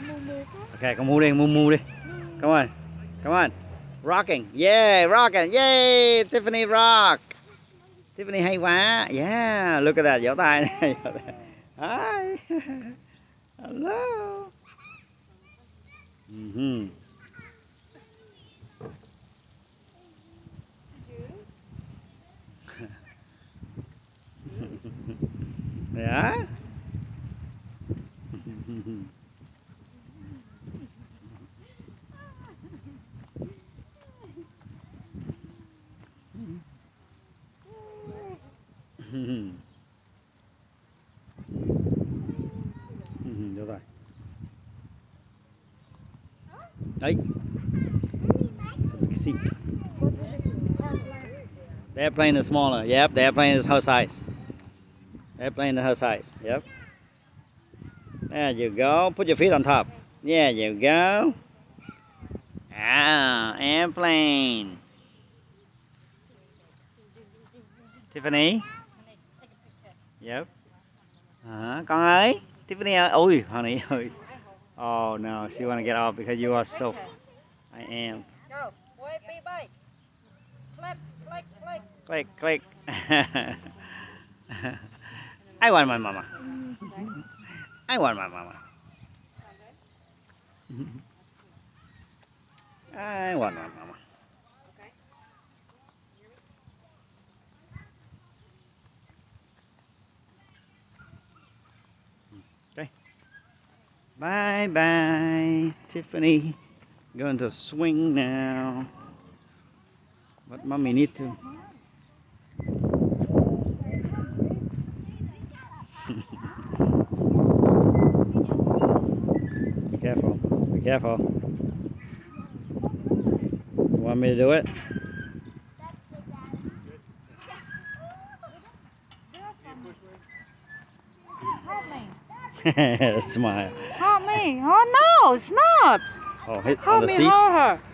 Okay, con mua đi, mua đi. Come on. Come on. Rocking. Yeah, rocking. Yay, Tiffany rock. Tiffany hay quá. Yeah, look at that. Vỗ tay này. Hi. Hello. Yeah. Vỗ tay. Đấy. It's a big seat. The airplane is smaller. Yep, the airplane is her size. The airplane is her size. Yep. There you go. Put your feet on top. There you go. Ah, airplane. Tiffany. Yep. Con ơi. Tiffany ơi. Ui, honey ơi. Oh no, she wanna get off because you are so. I am. Go. Boy, be bye. Click, click, click. Click, click. I want my mama. I want my mama. I want my mama. Okay. Bye bye, Tiffany. Going to swing now. But mommy need to. Be careful. Be careful. You want me to do it? Help me. Smile. Help me. Oh no, it's not. Oh, hit on Help the me seat. hold her.